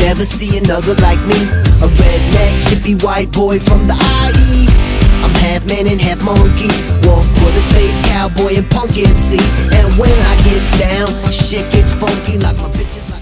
never see another like me. A redneck, hippie, white boy from the IE. I'm half man and half monkey, walk quarter space, cowboy and punk MC. And when I gets down, shit gets funky like my bitches.